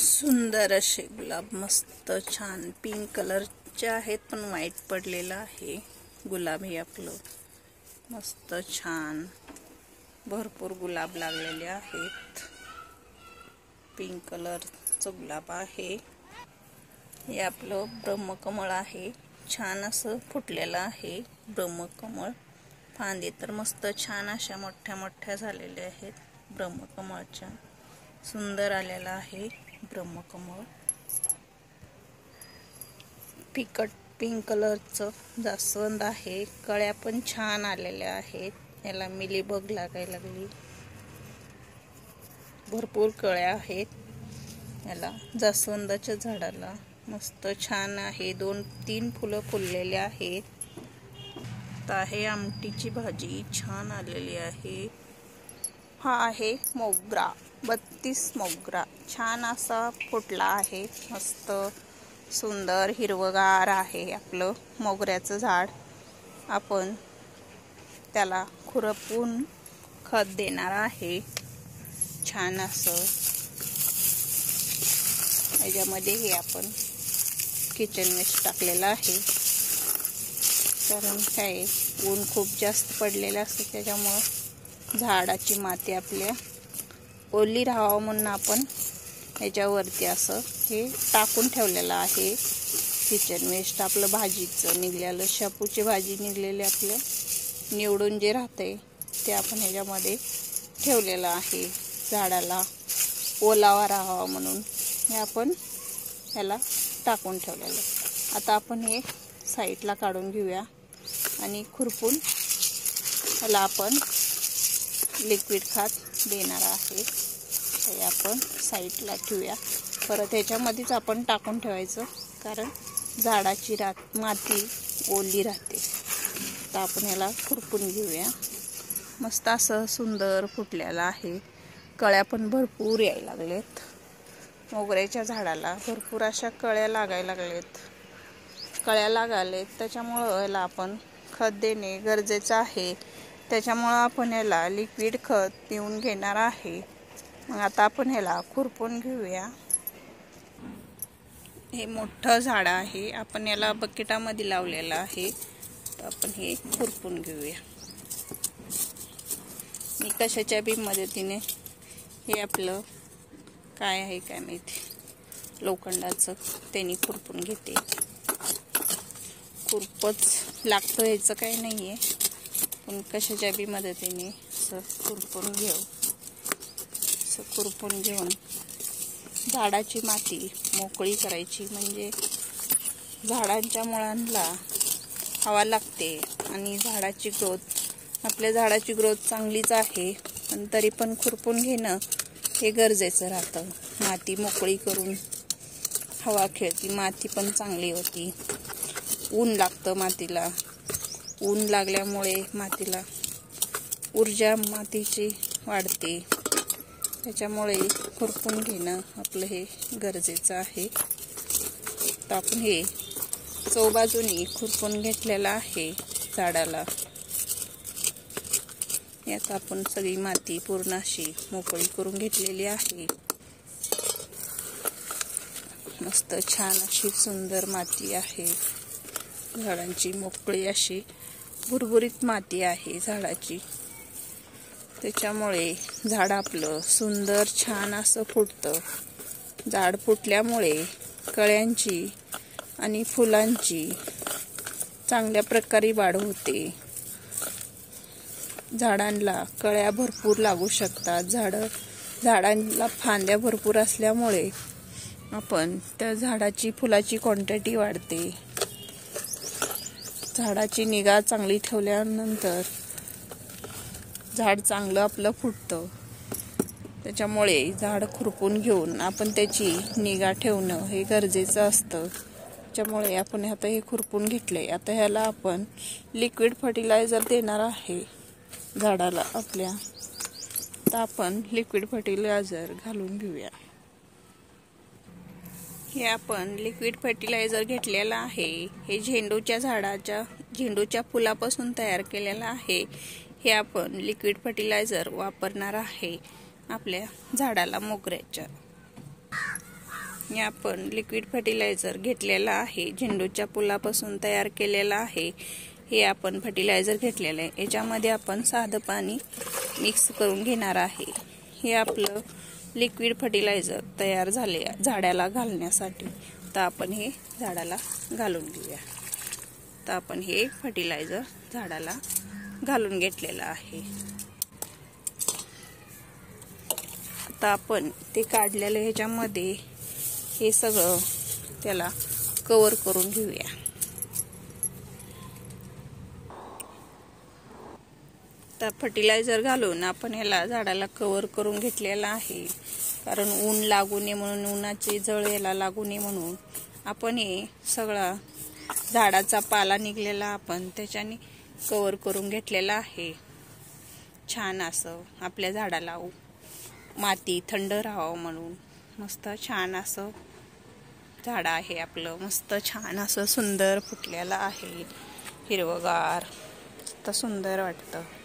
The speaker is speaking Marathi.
सुंदर असे गुलाब मस्त छान पिंक कलरचे आहेत, पण व्हाईट पडलेला आहे गुलाब। हे आपलं मस्त छान भरपूर गुलाब लागलेले आहेत। पिंक कलरचं गुलाब आहे। हे आपलं ब्रह्मकमळ आहे, छान असं फुटलेलं आहे ब्रह्मकमळ। फांदी तर मस्त छान अशा मोठ्या मोठ्या झालेल्या आहेत ब्रह्मकमळच्या। सुंदर आलेला आहे ब्रह्मकमळ। फिकट पिंक कलरचं जास्वंद आहे, कळ्या पण छान आलेल्या आहेत। याला मिलीबग लागायला लागली, भरपूर कळ्या आहेत याला जास्वंदाच्या झाडाला। मस्त छान आहे, 2-3 फुलं फुललेले आहेत। आता आहे आमटीची भाजी छान आलेली आहे। हा आहे मोगरा, 32 मोगरा छान असा फुटला आहे। मस्त सुंदर हिरवगार आहे आपलं मोगऱ्याचं झाड। आपण त्याला खुरपून खत देणार आहे छान असं। याच्यामध्ये हे आपण किचन वेस्ट टाकलेला आहे, कारण काय ऊन खूप जास्त पडलेलं असतं, त्याच्यामुळं झाडाची माती आपल्या ओली राहावं म्हणून आपण याच्यावरती असं हे टाकून ठेवलेलं आहे किचन वेस्ट। आपलं भाजीचं निघलेलं, शेपूची भाजी निघलेली आपलं निवडून जे राहते ते आपण ह्याच्यामध्ये ठेवलेलं आहे झाडाला ओलावा राहावा म्हणून। हे आपण ह्याला टाकून ठेवलेलं। आता आपण हे साईडला काढून घेऊया आणि खुरपून ह्याला आपण लिक्विड खत देणार आहे। हे आपण साईडला ठेवूया, परत ह्याच्यामध्येच आपण टाकून ठेवायचं, कारण झाडाची माती ओली राहते। तर आपण ह्याला खुरपून घेऊया। मस्त असं सुंदर फुटलेलं आहे, कळ्या पण भरपूर यायला लागलेत मोगऱ्याच्या झाडाला। भरपूर अशा कळ्या लागायला लागलेत, त्याच्यामुळं याला आपण खत देणे गरजेचं आहे। त्याच्यामुळं आपण याला लिक्विड खत देऊन घेणार आहे। मग आता आपण ह्याला खुरपून घेऊया। हे मोठं झाड आहे, आपण याला बकेटामध्ये लावलेलं आहे, तर आपण हे खुरपून घेऊया। मी कशाच्या बी मदतीने हे आपलं काय आहे काय माहिती, लोखंडाचं, त्यांनी खुरपून घेते। खुरपच लागतं याचं काही नाही आहे, पण कशाच्या बी मदतीने असं खुरपून घेऊन झाडाची माती मोकळी करायची, म्हणजे झाडांच्या मुळांना हवा लागते आणि आपल्या झाडाची ग्रोथ चांगलीच आहे, पण तरी पण खुरपून घेणं हे गरजेचं राहतं। माती मोकळी करून हवा खेळती, माती पण चांगली होती। ऊन लागतं मातीला, ऊन लागल्यामुळे मातीला ऊर्जा मातीची वाढते, त्याच्यामुळे खुरपून घेणं आपलं हे गरजेचं आहे। तर आपण हे चौबाजूनी खुरपून घेतलेलं आहे झाडाला। यात आपण सगळी माती पूर्ण अशी मोकळी करून घेतलेली आहे। मस्त छान अशी सुंदर माती आहे झाडांची, मोकळी अशी भुरभुरीत माती आहे झाडाची। त्याच्यामुळे झाड आपलं सुंदर छान असं फुटतं। झाड फुटल्यामुळे कळ्यांची आणि फुलांची चांगल्या प्रकारे वाढ होते। झाडांना कळ्या भरपूर लागू शकतात। झाडांना फांद्या भरपूर असल्यामुळे आपण त्या झाडाची फुलाची क्वांटिटी वाढते। झाडाची निगा चांगली ठेवल्यानंतर झाड चांगलं आपलं फुटतं। त्याच्यामुळे झाड खुरपून घेऊन आपण त्याची निगा ठेवणं हे गरजेचं असतं। त्याच्यामुळे आपण आता हे खुरपून घेतले। आता ह्याला आपण लिक्विड फर्टिलायझर देणार आहे झाडाला आपल्या। तर आपण लिक्विड फर्टिलायझर घालून घेऊया। हे आपण लिक्विड फर्टिलायझर घेतलेलं आहे, हे झेंडूच्या फुलापासून तयार केलेलं आहे। हे आपण लिक्विड फर्टिलायझर वापरणार आहे आपल्या झाडाला मोगऱ्याच्या। हे आपण लिक्विड फर्टिलायझर घेतलेला आहे, झेंडूच्या फुलापासून तयार केलेला आहे. हे आपण फर्टिलायझर घेतलेलं आहे. याच्यामध्ये आपण साधं पाणी मिक्स करून घेणार आहे. हे आपलं लिक्विड फर्टिलायझर तयार झाले झाडाला घालण्यासाठी. तर आपण हे झाडाला घालून घेऊया. तर आपण हे फर्टिलायझर झाडाला घालून घेतलेलं आहे. आता आपण ते काढलेलं ह्याच्यामध्ये हे सगळं त्याला कव्हर करून घेऊया. तर फर्टिलायझर घालून आपण ह्याला झाडाला कव्हर करून घेतलेला आहे. कारण ऊन लागू नये म्हणून, उन्हाची झळ याला लागू नये म्हणून आपण हे सगळा झाडाचा पाला निघलेला आपण त्याच्याने कव्हर करून घेतलेला आहे. छान असं आपल्या झाडाला माती थंड राहावं म्हणून मस्त छान असं झाड आहे आपलं. मस्त छान असं सुंदर फुटलेलं आहे, हिरवगार, मस्त सुंदर वाटतं.